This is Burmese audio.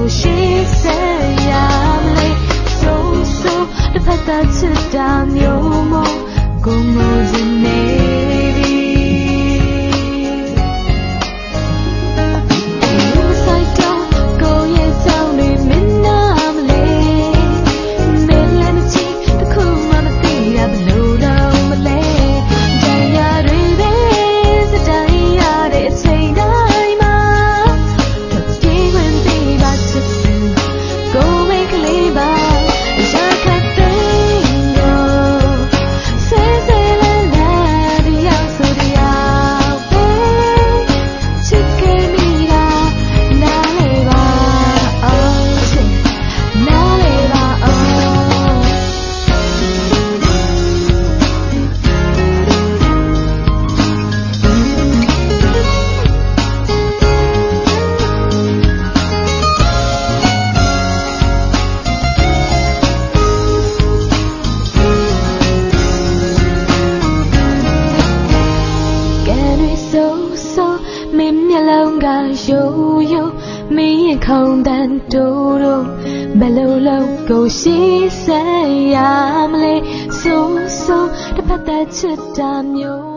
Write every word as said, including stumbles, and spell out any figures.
ကိုရှိစေရမလဲဆိုဆိုတစ်ဖက်သားချစ်တာမျိုးမို့ကိုငိုချင်နေပြီမဆိုင်တော့ကိုရဲ့ကြောင့်နေမင်းနာမလဲမင်းလည်းမချစ်တခုမှမသိရဘလို့တော့မလဲကြံရတွေပဲစတိုင်းရတဲ့အချိန်တိုင်းမှာတော့ဒီဝင်ပြီးပါချစ်သူကိုမိတ်ကလေးပါရခတ်တဲ့ရောဆဲဆဲလာလာဒီရောက်ဆိုဒီရောက်ပဲချစ်ခဲ့မိတာနားလေပါအောင်ချစ်နားလေပါအောင်မင်းမျက်လုံးကရိုးရိုးမင်းရင်ခုန်တန်တိုးတိုးဘယ်လိုလုပ်ကိုရှိစေရမလဲဆိုဆိုတစ်ဖက်သက်ချစ်တာမျိုး